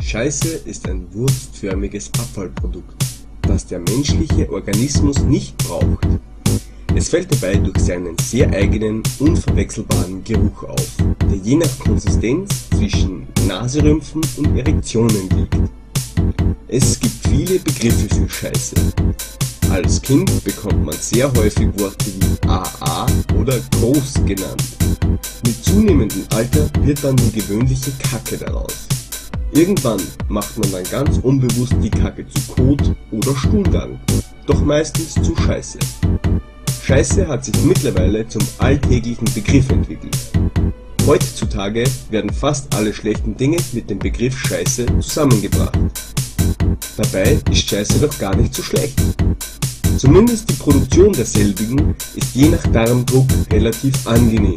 Scheiße ist ein wurstförmiges Abfallprodukt, das der menschliche Organismus nicht braucht. Es fällt dabei durch seinen sehr eigenen, unverwechselbaren Geruch auf, der je nach Konsistenz zwischen Naserümpfen und Erektionen liegt. Es gibt viele Begriffe für Scheiße. Als Kind bekommt man sehr häufig Worte wie AA oder groß genannt. Mit zunehmendem Alter wird dann die gewöhnliche Kacke daraus. Irgendwann macht man dann ganz unbewusst die Kacke zu Kot oder Stuhlgang, doch meistens zu Scheiße. Scheiße hat sich mittlerweile zum alltäglichen Begriff entwickelt. Heutzutage werden fast alle schlechten Dinge mit dem Begriff Scheiße zusammengebracht. Dabei ist Scheiße doch gar nicht so schlecht. Zumindest die Produktion derselbigen ist je nach Darmdruck relativ angenehm.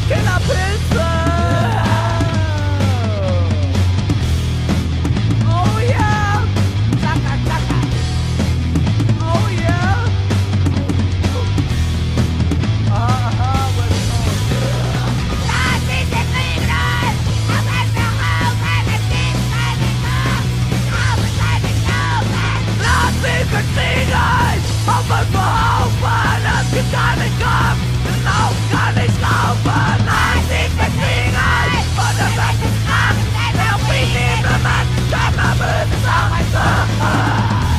Killerpilze! Oh yeah! Zacker, zacker! Oh yeah! Aha, was Das ist der Kriegel! Auf einfach auf, es gibt keine Chance! Glauben, keine Glauben! Lass mich verkriegen! Auf einmal Haufen! Es gibt keinen Kampf! Den Lauf kann ich laufen! Lass mich verkriegen! Von der Welt ist Kraft! Wer auf mich liebe Mann! Kann man böse Sachen tun!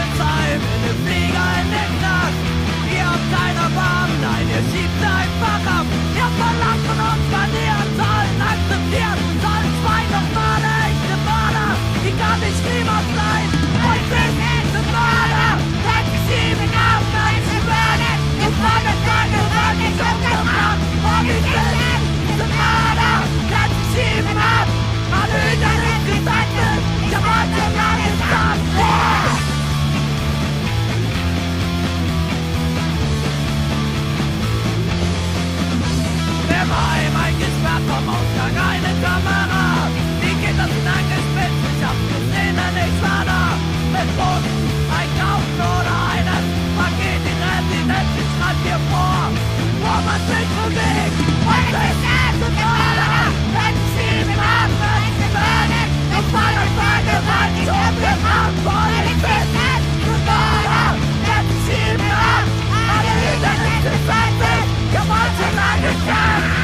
ins Heim, in den Flieger, in den Knast. Ihr habt kein Erbarmen, nein, ihr schiebt einfach ab. Ihr verlangt von uns, weil ihr sollen akzeptieren, sollen schweigen auf Morde, echte Mörder, die kann ich niemals sein. Und sind echte Mörder, denn sie schieben ab, Menschen würden, gefordert, gewollt, nicht umgebracht. Und die sind diese Mörder, denn sie schieben ab, alle Hüter des Gesetzes, ich hab heute gar nicht gesagt. Im Heim eingesperrt, vom Ausgang eine Kamera. Die Kinder sind angespitzt, ich hab's gesehen, denn ich war da. Mit Boden, einkaufen oder einen Paket in Residenz, ich schreib dir vor, wo man sich bewegt. Und ich esse Mörder, wenn sie mit Abwärts würden. Ich fall und Gewalt, ich umgebracht, Polizisten zu Mörder, wenn sie mit ab. Alle Hüter des Gesetzes, Gewalt schon angekämpft.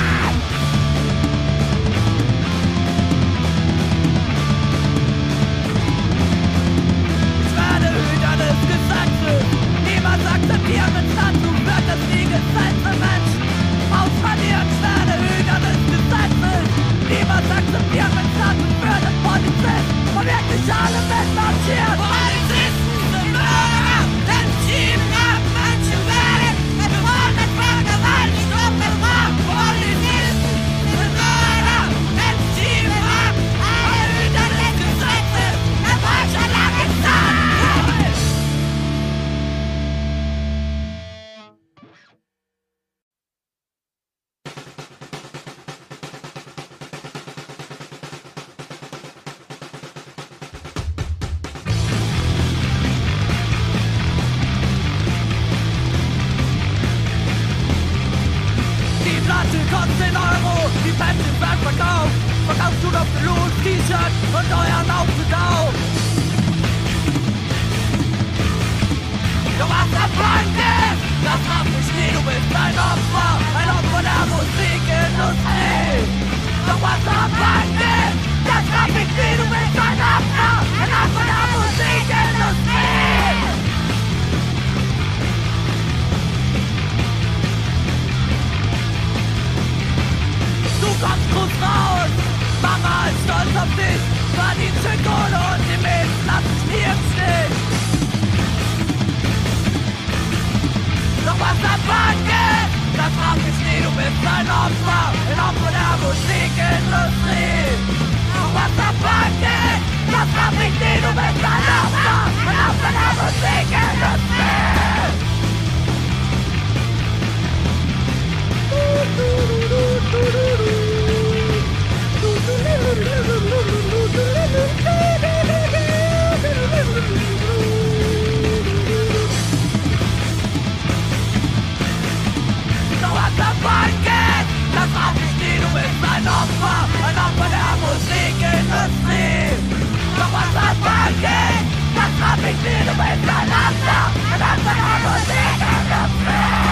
Niemals akzeptieren mit dazu wird das nie gesetzte Mensch. Ausradieren schwere Hüter des Gesetzes. Niemals akzeptieren mit dazu wird das Polizist. Und wirklich alle mitmarschiert. Polizisten sind Mörder, denn schieben ab Menschen werden. Bewohnt von Gewalt, nicht umgebracht. Polizisten sind Mörder, denn schieben ab alle Hüter des Gesetzes. Der Falsche lange Zeit. Kostet 10 Euro, die Pepsi wird verkauft. Verkaufst du noch Blut, T-Shirt und euren Auftritt auf. Du machst das Banke, das macht mich nie, du bist ein Opfer der Musikindustrie. Du machst das Banke, das macht mich nie, du bist ein Opfer der Musikindustrie. Du kommst gut raus, Mama ist stolz auf dich, verdienst schön Kohle und die Mädchen lassen dich nie im Stich. Doch was das angeht, das macht mich nie, du bist ein Opfer der Musikindustrie. Doch was das angeht, das macht mich nie, du bist ein Opfer der Musikindustrie. Doch was dabei geht, das macht mich nie, du bist ein Opfer der Musikindustrie. Doch was dabei geht, das macht mich nie, du bist ein Opfer der Musikindustrie.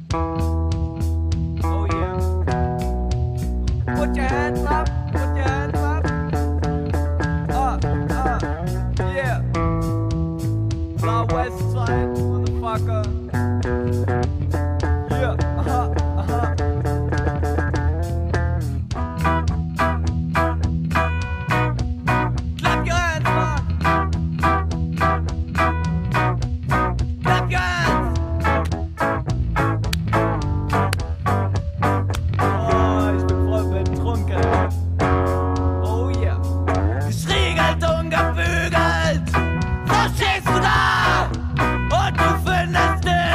Oh yeah. Put your hands up, put your hands up. Yeah. Far West Side, motherfucker. Yeah, Clap your hands, man. Clap your hands. Oh, ich bin voll betrunken. Oh yeah. Gestriegelt und gebügelt. So stehst du da und du findest dich.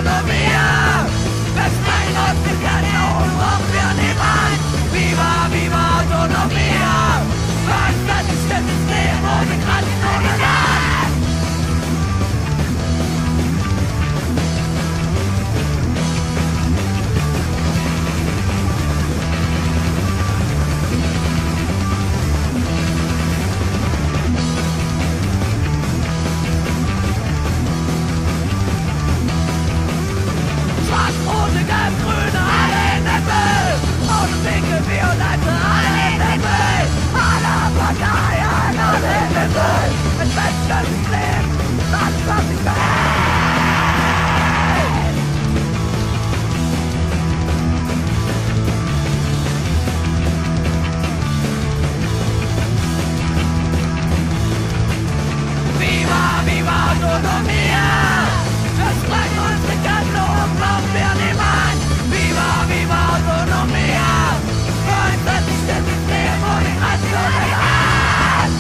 Autonomia! Wir sprengen uns die Ketten und brauchen wir niemand! Viva, viva Autonomia! Für ein selbstbestimmtes Leben ohne Grenzen, ohne Land! Schwarz-Rote, Gelb-Grüne, alle in den Müll! Ohne Pinke, Violette, alle in den Müll! Alle Parteien, alle in den Müll! Ein selbstständiges Leben, das was ich will! Viva, viva Autonomia! Wir sprengen uns die Ketten und brauchen wir niemand! Viva, viva Autonomia! Für ein selbstbestimmtes Leben ohne Grenzen, ohne Land!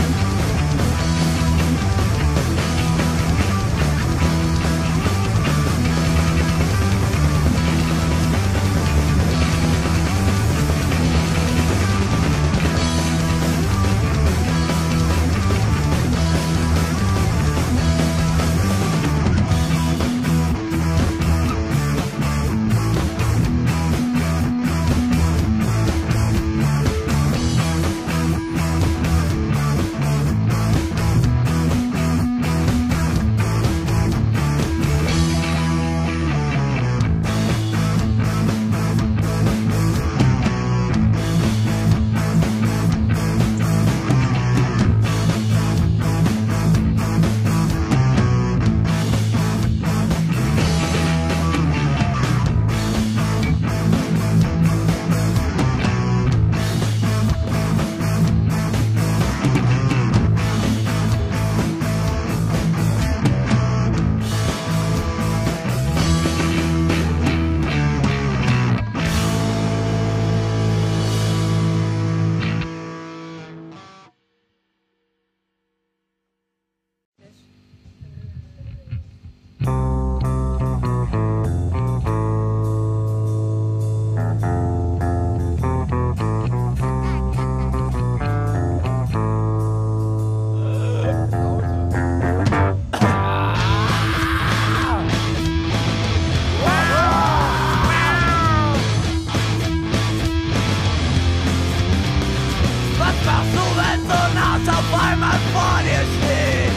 Was machst du, wenn so ein Auto auf einmal vor dir steht?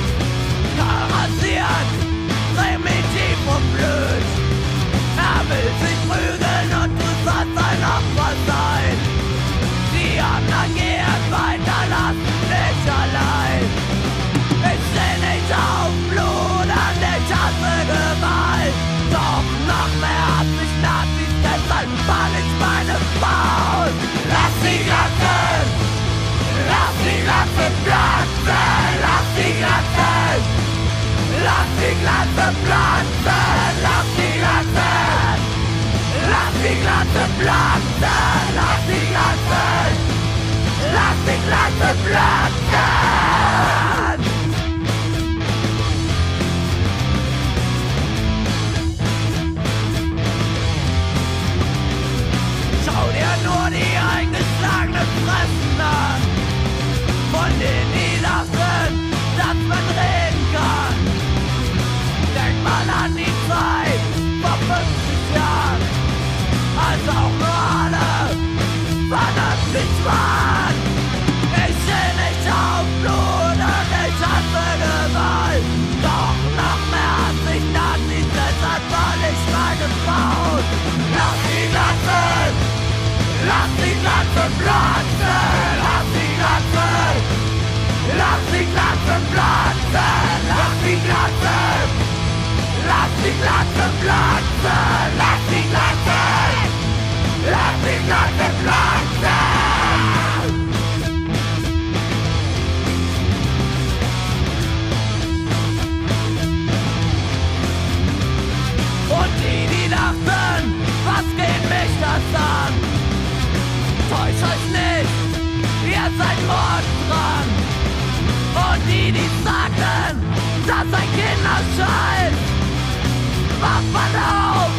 Kahl rasiert, primitiv und blöd. Er will sich prügeln und du sollst ein Opfer sein. Die anderen gehen weiter, lassen dich allein. Ich seh nicht auf Blut und ich hasse Gewalt. Doch noch mehr hasse ich Nazis, deshalb fall ich meine Faust. Lass die Glatzen! Lass die Glatzen platzen! Lass die Glatzen! Lass die Glatzen platzen! Lass die Glatzen! Lass die Glatzen platzen! Lass die Glatzen! Lass die Glatzen platzen! Schau dir nur die eingeschlagenen Fressen an, von denen die lachen, dass man reden kann. Denk mal an die Zeit vor 50 Jahren, als auch nur alle vernünftig waren. Ich seh nicht auf Blut und ich hasse Gewalt, doch noch mehr hasse ich Nazis, deshalb fall ich meine Faust. Lass die Glatzen! Lass die Glatzen platzen! Lass die Glatzen! Lass die Glatzen platzen! Lass die Glatzen! Lass die Glatzen platzen! Lass die Glatzen! Lass die Glatzen platzen! Und die dachten, was geht mich das an? Täuscht euch nicht, ihr seid morgen dran. Und die sagten, das sei Kinderscheiß, Waffen auf!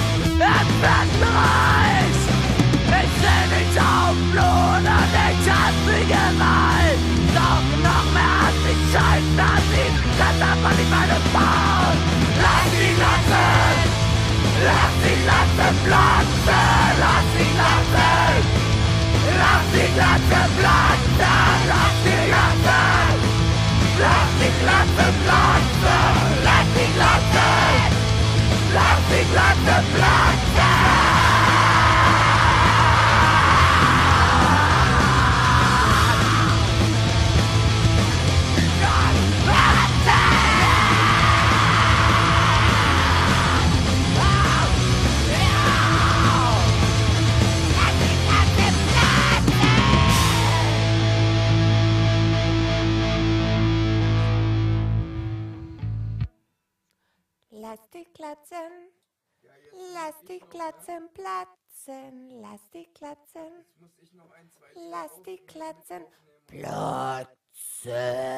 Entfernt ich seh nicht auf Blut und ich hasse Gewalt. Doch noch mehr als ich scheint, dass ich das einfach nicht meine Frau. Lass sie lassen! Lass sie lassen platzen! Lass sie lassen! Lass sie lassen platzen! Lass sie lassen! Lass sie lassen platzen! Lass sie lassen! Lass sie lassen platzen! Lass die Glatzen, lass die Glatzen platzen, lass die Glatzen, lass die Glatzen platzen.